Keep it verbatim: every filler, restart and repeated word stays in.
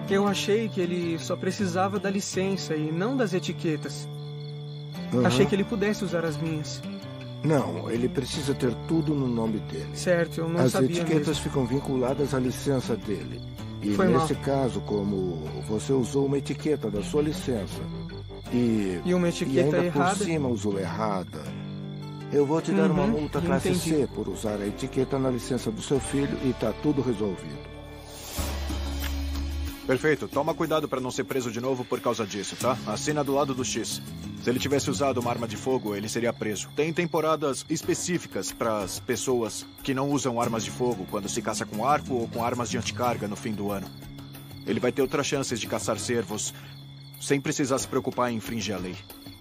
Eu achei que ele só precisava da licença e não das etiquetas. Uhum. Achei que ele pudesse usar as minhas. Não, ele precisa ter tudo no nome dele. Certo, eu não As sabia etiquetas mesmo. ficam vinculadas à licença dele. E Foi nesse mal. caso, como você usou uma etiqueta da sua licença e, E uma e etiqueta ainda errada? por cima usou errada, eu vou te dar uma Uhum, multa classe entendi. C por usar a etiqueta na licença do seu filho e tá tudo resolvido. Perfeito. Toma cuidado para não ser preso de novo por causa disso, tá? Assina do lado do X. Se ele tivesse usado uma arma de fogo, ele seria preso. Tem temporadas específicas para as pessoas que não usam armas de fogo quando se caça com arco ou com armas de anticarga no fim do ano. Ele vai ter outras chances de caçar cervos sem precisar se preocupar em infringir a lei.